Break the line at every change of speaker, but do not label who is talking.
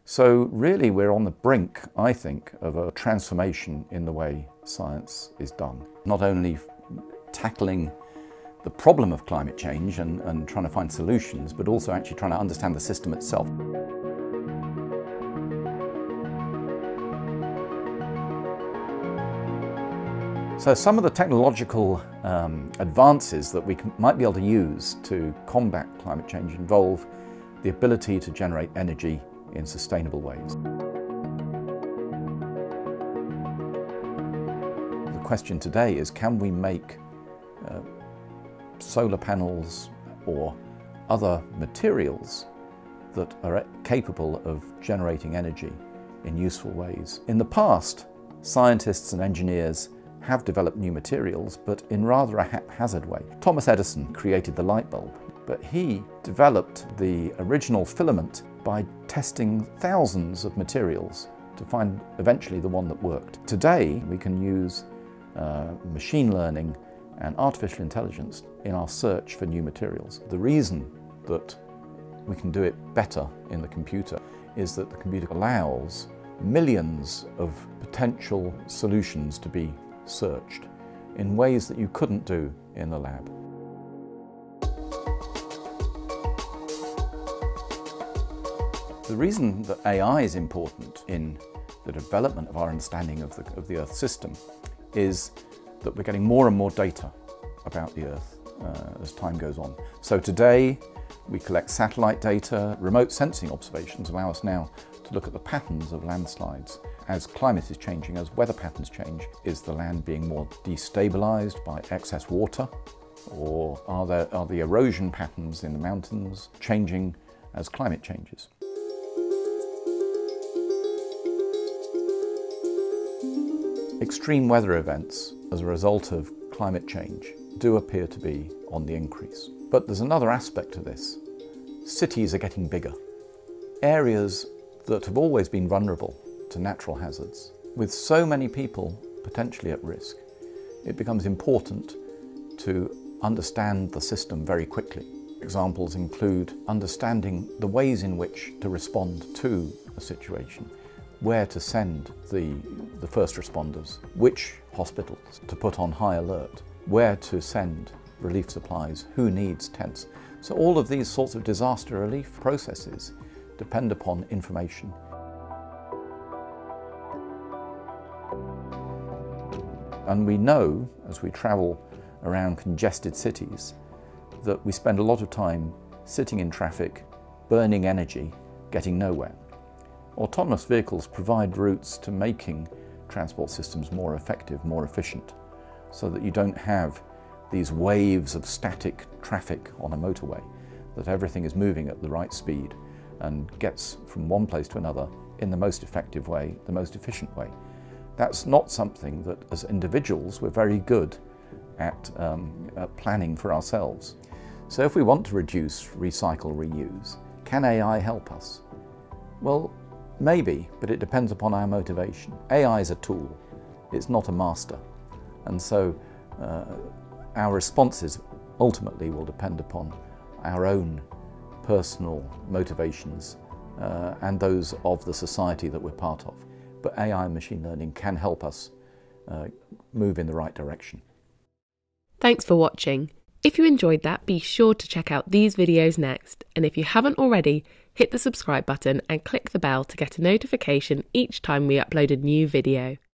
So really we're on the brink, I think, of a transformation in the way science is done. Not only tackling the problem of climate change and trying to find solutions, but also actually trying to understand the system itself. So some of the technological advances that we might be able to use to combat climate change involve the ability to generate energy in sustainable ways. The question today is, can we make solar panels or other materials that are capable of generating energy in useful ways? In the past, scientists and engineers have developed new materials, but in rather a haphazard way. Thomas Edison created the light bulb, but he developed the original filament by testing thousands of materials to find eventually the one that worked. Today, we can use machine learning and artificial intelligence in our search for new materials. The reason that we can do it better in the computer is that the computer allows millions of potential solutions to be searched in ways that you couldn't do in the lab. The reason that AI is important in the development of our understanding of the Earth system is that we're getting more and more data about the Earth as time goes on. So today we collect satellite data. Remote sensing observations allow us now to look at the patterns of landslides. As climate is changing, as weather patterns change, is the land being more destabilized by excess water? Or are the erosion patterns in the mountains changing as climate changes? Extreme weather events as a result of climate change do appear to be on the increase. But there's another aspect to this. Cities are getting bigger. Areas that have always been vulnerable to natural hazards, with so many people potentially at risk, it becomes important to understand the system very quickly. Examples include understanding the ways in which to respond to a situation, where to send the first responders, which hospitals to put on high alert, where to send relief supplies, who needs tents. So all of these sorts of disaster relief processes depend upon information. And we know, as we travel around congested cities, that we spend a lot of time sitting in traffic, burning energy, getting nowhere. Autonomous vehicles provide routes to making transport systems more effective, more efficient, so that you don't have these waves of static traffic on a motorway, that everything is moving at the right speed and gets from one place to another in the most effective way, the most efficient way. That's not something that, as individuals, we're very good at planning for ourselves. So if we want to reduce, recycle, reuse, can AI help us? Well, maybe, but it depends upon our motivation. AI is a tool, it's not a master. And so our responses ultimately will depend upon our own personal motivations and those of the society that we're part of. But AI and machine learning can help us move in the right direction.
Thanks for watching. If you enjoyed that, be sure to check out these videos next. And if you haven't already, hit the subscribe button and click the bell to get a notification each time we upload a new video.